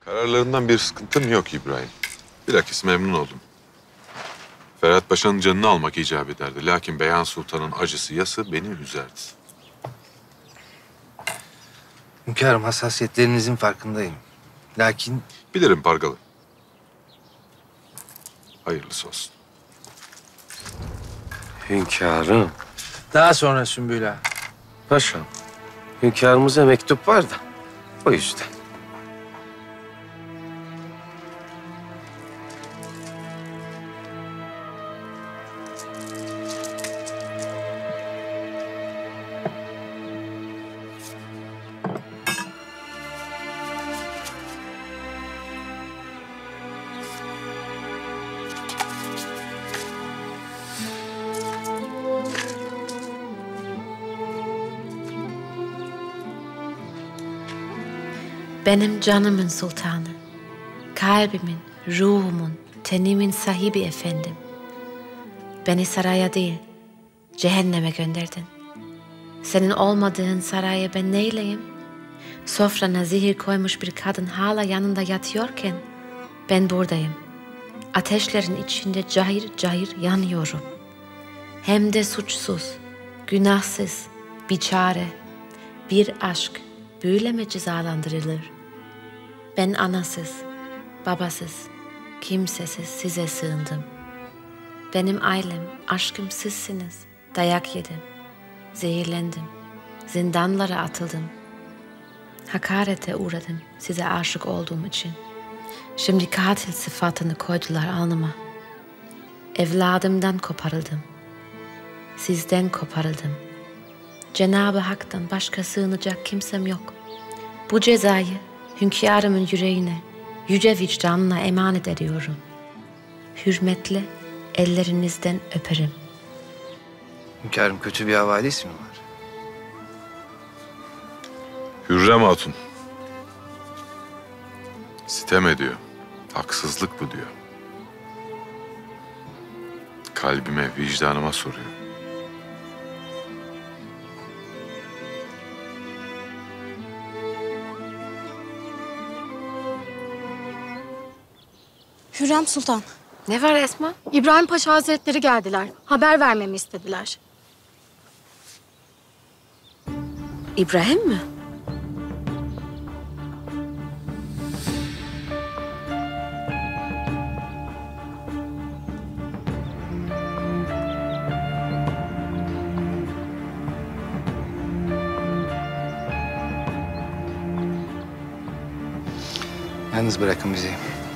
Kararlarından bir sıkıntım yok İbrahim. Bilakis memnun oldum. Ferhat Paşa'nın canını almak icap ederdi. Lakin Beyhan Sultan'ın acısı yası beni üzerdi. Hünkârım, hassasiyetlerinizin farkındayım. Lakin... Bilirim Pargalı. Hayırlısı olsun. Hünkârım. Daha sonra Sümbül Ağa. Paşam, hünkârımıza mektup var da o yüzden. Benim canımın sultanı, kalbimin, ruhumun, tenimin sahibi efendim. Beni saraya değil, cehenneme gönderdin. Senin olmadığın saraya ben neyleyim? Sofrana zehir koymuş bir kadın hala yanında yatıyorken ben buradayım. Ateşlerin içinde cayır cayır yanıyorum. Hem de suçsuz, günahsız, biçare, bir aşk böyle mi cezalandırılır? Ben anasız, babasız, kimsesiz size sığındım. Benim ailem, aşkım sizsiniz. Dayak yedim, zehirlendim, zindanlara atıldım. Hakarete uğradım size aşık olduğum için. Şimdi katil sıfatını koydular alnıma. Evladımdan koparıldım. Sizden koparıldım. Cenab-ı Hak'tan başka sığınacak kimsem yok. Bu cezayı hünkârımın yüreğine, yüce vicdanına emanet ediyorum. Hürmetle ellerinizden öperim. Hünkârım, kötü bir havadis mi var? Hürrem Hatun. Sitem ediyor. Haksızlık bu diyor. Kalbime, vicdanıma soruyor. Hürrem Sultan, Ne var Esma? İbrahim Paşa Hazretleri geldiler. Haber vermemi istediler. İbrahim mi? Yalnız bırakın bizi.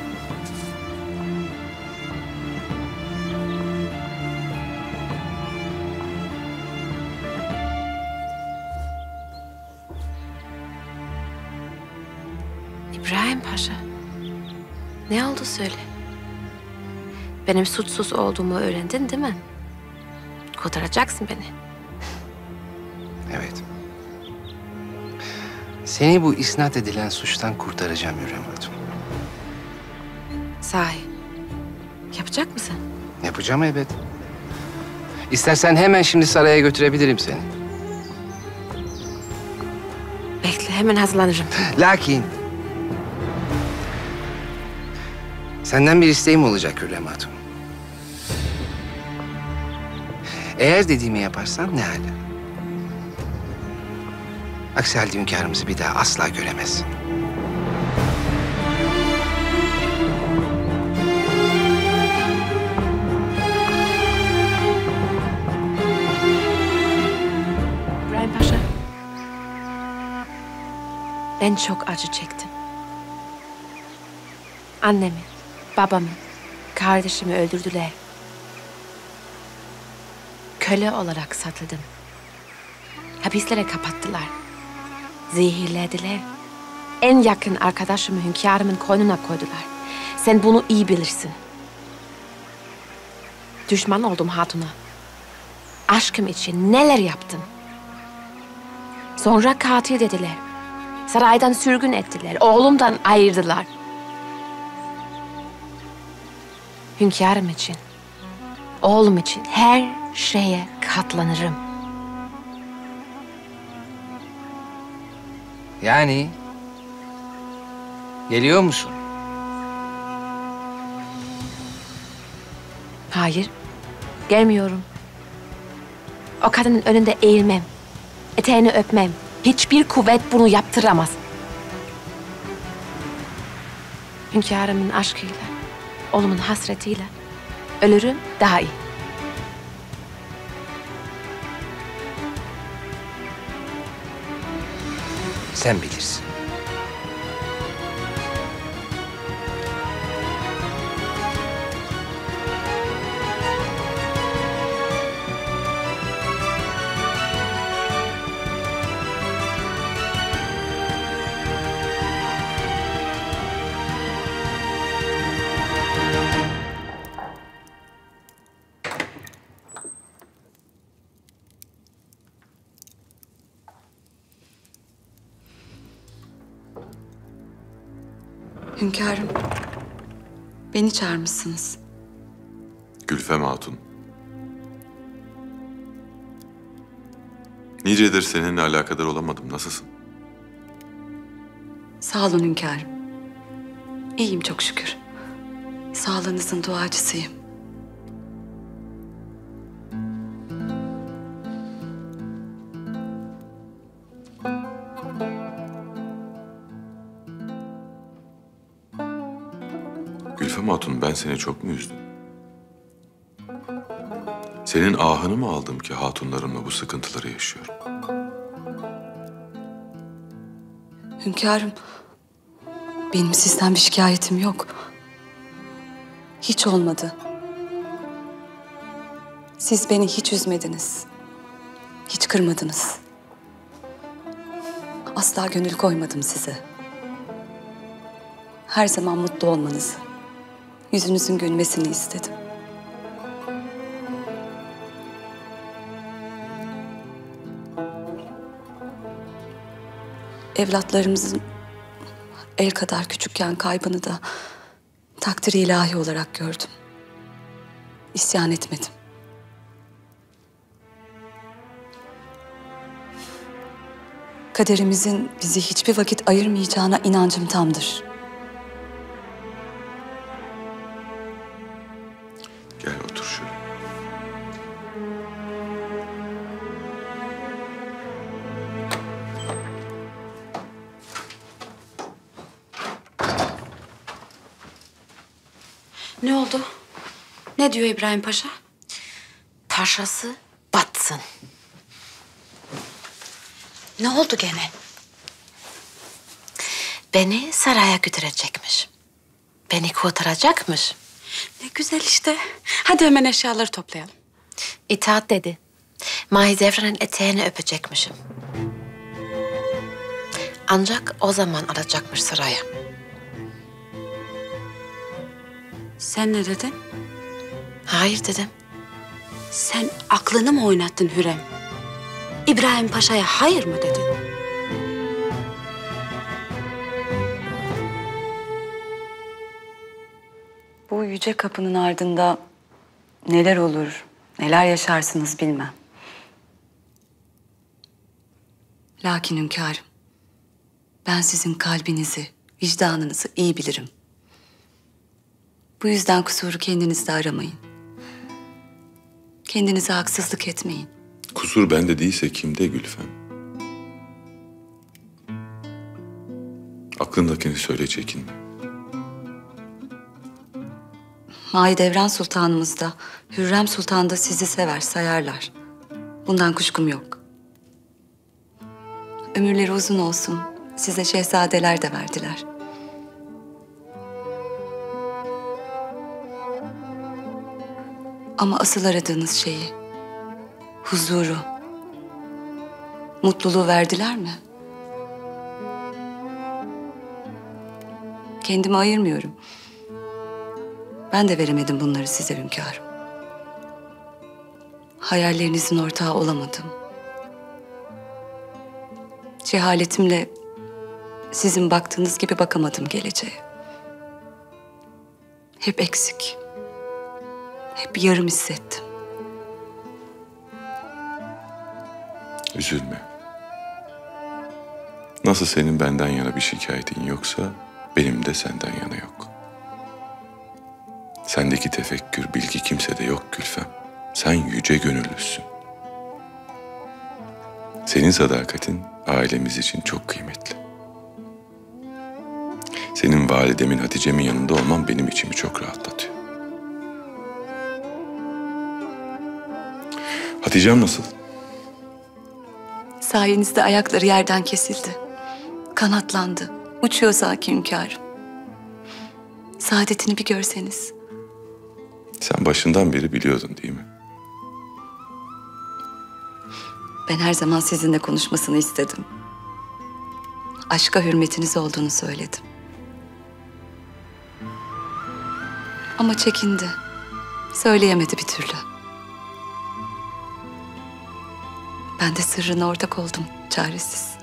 İbrahim Paşa. Ne oldu söyle. Benim suçsuz olduğumu öğrendin değil mi? Kurtaracaksın beni. Evet. Seni bu isnat edilen suçtan kurtaracağım Hürrem Hatun. Sahi. Yapacak mısın? Yapacağım elbet. İstersen hemen şimdi saraya götürebilirim seni. Bekle hemen hazırlanırım. Lakin... senden bir isteğim olacak Hürrem Hatun. Eğer dediğimi yaparsan ne hala? Aksi halde hünkârımızı bir daha asla göremezsin. İbrahim Paşa. Ben çok acı çektim. Annemi, babamı, kardeşimi öldürdüler. Köle olarak satıldım. Hapislere kapattılar. Zehirlediler. En yakın arkadaşımı hünkârımın koynuna koydular. Sen bunu iyi bilirsin. Düşman oldum hatuna. Aşkım için neler yaptın? Sonra katil dediler. Saraydan sürgün ettiler. Oğlumdan ayırdılar. Hünkârım için, oğlum için her şeye katlanırım. Yani Geliyor musun? Hayır, gelmiyorum. O kadının önünde eğilmem. Eteğini öpmem. Hiçbir kuvvet bunu yaptıramaz. Hünkârımın aşkıyla, oğlumun hasretiyle ölürüm daha iyi. Sen bilirsin. Hünkârım, beni çağırmışsınız. Gülfem Hatun. Nicedir seninle alakadar olamadım. Nasılsın? Sağ olun hünkârım. İyiyim çok şükür. Sağlığınızın duacısıyım. Gülfem Hatun, ben seni çok mu üzdüm? Senin ahını mı aldım ki hatunlarımla bu sıkıntıları yaşıyorum? Hünkârım, benim sizden bir şikayetim yok. Hiç olmadı. Siz beni hiç üzmediniz. Hiç kırmadınız. Asla gönül koymadım size. Her zaman mutlu olmanızı, yüzünüzün gülmesini istedim. Evlatlarımızın el kadar küçükken kaybını da takdir-i ilahi olarak gördüm. İsyan etmedim. Kaderimizin bizi hiçbir vakit ayırmayacağına inancım tamdır. Gel otur şöyle. Ne oldu? Ne diyor İbrahim Paşa? Paşası batsın. Ne oldu gene? Beni saraya götürecekmiş. Beni kurtaracakmış. Ne güzel işte. Hadi hemen eşyaları toplayalım. İtaat dedi. Mahidevran'ın eteğini öpecekmişim. Ancak o zaman alacakmış saraya. Sen ne dedin? Hayır dedim. Sen aklını mı oynattın Hürrem? İbrahim Paşa'ya hayır mı dedin? Bu yüce kapının ardında neler olur, neler yaşarsınız bilmem. Lakin hünkârım, ben sizin kalbinizi, vicdanınızı iyi bilirim. Bu yüzden kusuru kendinizde aramayın. Kendinize haksızlık etmeyin. Kusur bende değilse kimde Gülfem? Aklındakini söyle, çekinme. Mahidevran Sultanımız da, Hürrem Sultan da sizi sever, sayarlar. Bundan kuşkum yok. Ömürleri uzun olsun, size şehzadeler de verdiler. Ama asıl aradığınız şeyi, huzuru, mutluluğu verdiler mi? Kendimi ayırmıyorum. Ben de veremedim bunları size hünkârım. Hayallerinizin ortağı olamadım. Cehaletimle sizin baktığınız gibi bakamadım geleceğe. Hep eksik. Hep yarım hissettim. Üzülme. Nasıl senin benden yana bir şikayetin yoksa benim de senden yana yok. Sendeki tefekkür, bilgi kimsede yok Gülfem. Sen yüce gönüllüsün. Senin sadakatin ailemiz için çok kıymetli. Senin validemin, Hatice'min yanında olman benim içimi çok rahatlatıyor. Hatice'm nasıl? Sayenizde ayakları yerden kesildi. Kanatlandı. Uçuyor sanki hünkârım. Saadetini bir görseniz. Sen başından beri biliyordun değil mi? Ben her zaman sizinle konuşmasını istedim. Aşka hürmetiniz olduğunu söyledim. Ama çekindi. Söyleyemedi bir türlü. Ben de sırrına ortak oldum, çaresiz.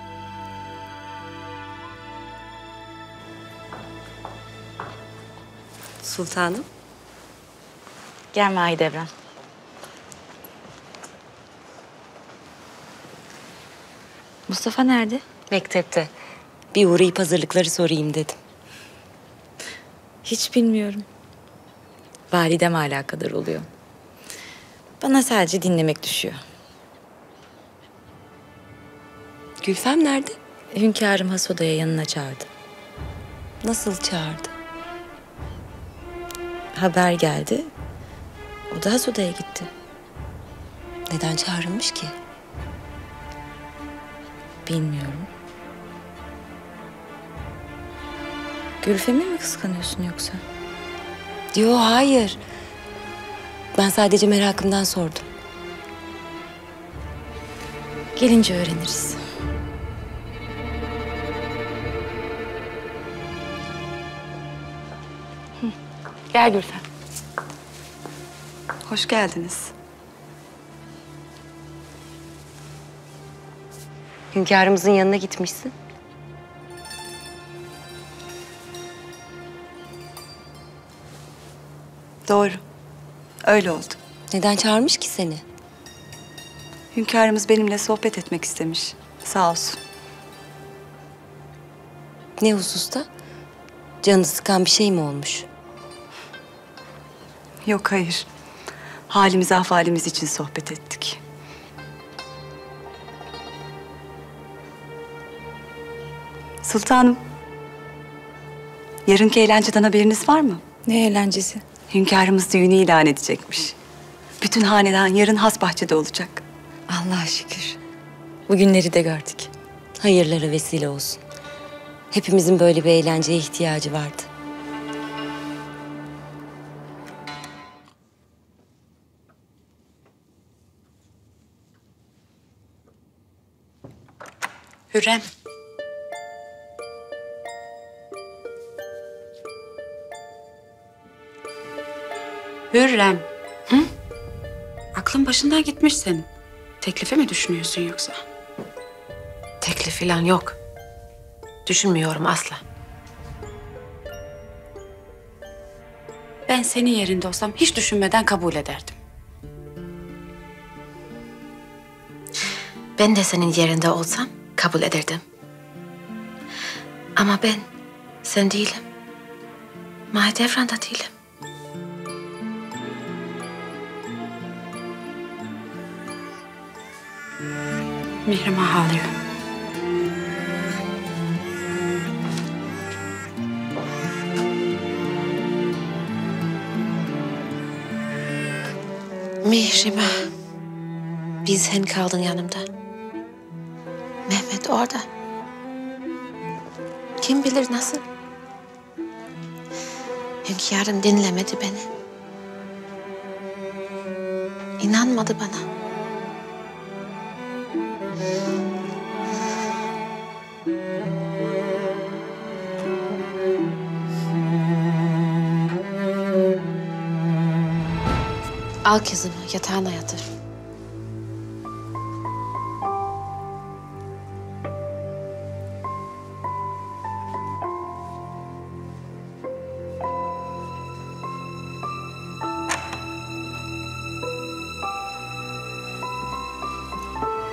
Sultanım. Gel Mahidevran. Mustafa nerede? Mektepte. Bir uğrayıp hazırlıkları sorayım dedim. Hiç bilmiyorum. Validem alakadar oluyor. Bana sadece dinlemek düşüyor. Gülfem nerede? Hünkârım has odaya yanına çağırdı. Nasıl çağırdı? Haber geldi. O da has odaya gitti. Neden çağrılmış ki? Bilmiyorum. Gülfem'i mi kıskanıyorsun yoksa? Yo, hayır. Ben sadece merakımdan sordum. Gelince öğreniriz. Gel Gülfem. Hoş geldiniz. Hünkârımızın yanına gitmişsin. Doğru. Öyle oldu. Neden çağırmış ki seni? Hünkârımız benimle sohbet etmek istemiş. Sağ olsun. Ne hususta? Canını sıkan bir şey mi olmuş? Yok, hayır. Halimiz ahvalimiz için sohbet ettik. Sultanım. Yarınki eğlenceden haberiniz var mı? Ne eğlencesi? Hünkârımız düğünü ilan edecekmiş. Bütün hanedan yarın has bahçede olacak. Allah'a şükür. Bugünleri de gördük. Hayırlara vesile olsun. Hepimizin böyle bir eğlenceye ihtiyacı vardı. Hürrem. Hürrem. Hı? Aklın başından gitmiş senin. Teklife mi düşünüyorsun yoksa? Teklif falan yok. Düşünmüyorum asla. Ben senin yerinde olsam hiç düşünmeden kabul ederdim. Ben de senin yerinde olsam kabul ederdim. Ama ben sen değilim. Mahidevran da değilim. Mihrimah ağlıyor. Mihrimah, bir sen kaldın yanımda. Mehmet orada. Kim bilir nasıl? Hünkârım dinlemedi beni. İnanmadı bana. Al kızımı, yatağına yatır.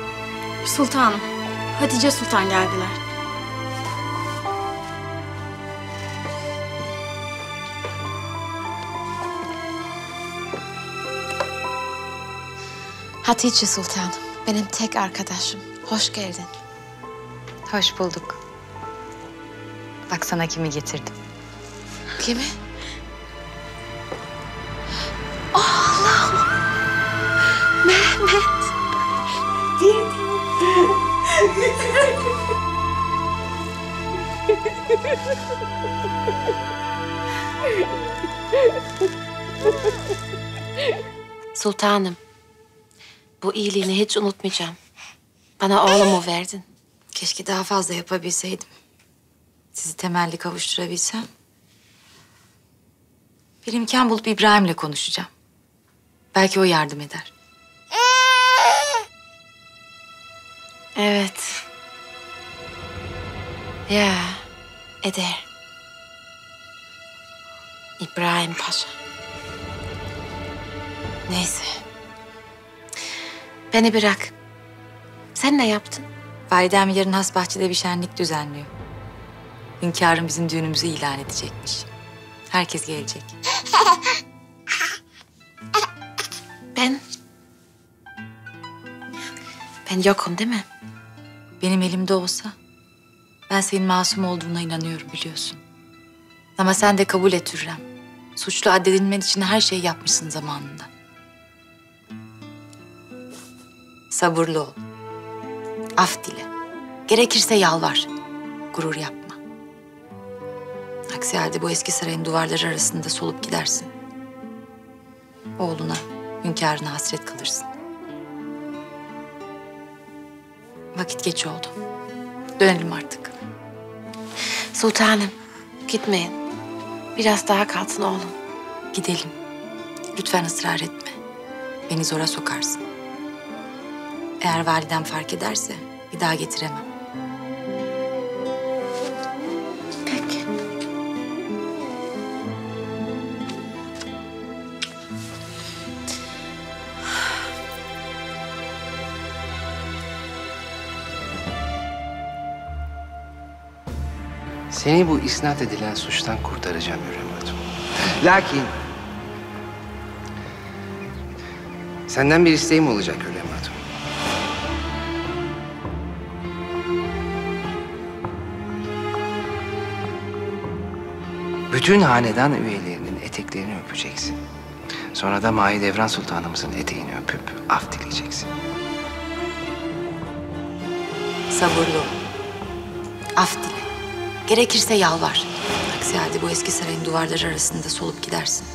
Sultanım, Hatice Sultan geldiler. Hatice Sultanım, benim tek arkadaşım. Hoş geldin. Hoş bulduk. Bak sana kimi getirdim. Kimi? Sultanım, bu iyiliğini hiç unutmayacağım. Bana oğlumu verdin. Keşke daha fazla yapabilseydim. Sizi temelli kavuşturabilsem. Bir imkan bulup İbrahim'le konuşacağım. Belki o yardım eder. Evet. Ya, eder. İbrahim Paşa. Neyse. Beni bırak. Sen ne yaptın? Validem yarın Hasbahçe'de bir şenlik düzenliyor. Hünkârım bizim düğünümüzü ilan edecekmiş. Herkes gelecek. Ben yokum değil mi? Benim elimde olsa ben senin masum olduğuna inanıyorum biliyorsun. Ama sen de kabul et Hürrem. Suçlu addedilmen için her şeyi yapmışsın zamanında. Sabırlı ol. Af dile. Gerekirse yalvar. Gurur yapma. Aksi halde bu eski sarayın duvarları arasında solup gidersin. Oğluna, hünkârına hasret kalırsın. Vakit geç oldu. Dönelim artık. Sultanım, gitmeyin. Biraz daha kalsın oğlum. Gidelim. Lütfen ısrar etme. Beni zora sokarsın. Eğer validem fark ederse bir daha getiremem. Peki. Seni bu isnat edilen suçtan kurtaracağım Hürrem Hatun. Lakin senden bir isteğim olacak Hürrem Hatun. Bütün hanedan üyelerinin eteklerini öpeceksin. Sonra da Mahidevran Sultanımızın eteğini öpüp af dileyeceksin. Sabırlı ol. Af dile. Gerekirse yalvar. Aksi halde bu eski sarayın duvarları arasında solup gidersin.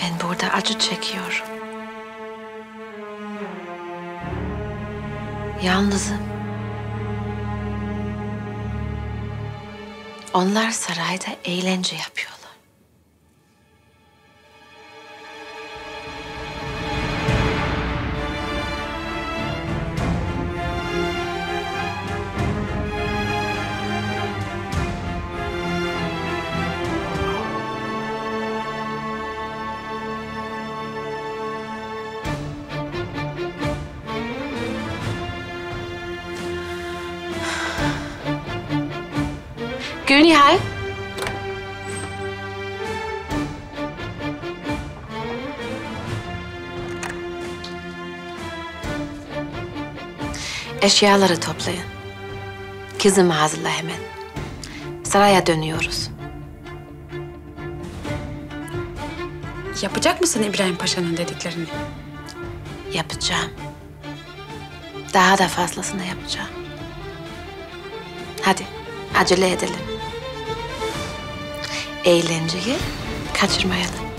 Ben burada acı çekiyorum. Yalnızım. Onlar sarayda eğlence yapıyorlar. Gülnihal. Eşyaları toplayın. Kızımı hazırla hemen. Saraya dönüyoruz. Yapacak mısın İbrahim Paşa'nın dediklerini? Yapacağım. Daha da fazlasını yapacağım. Hadi acele edelim. Eğlenceyi kaçırmayalım.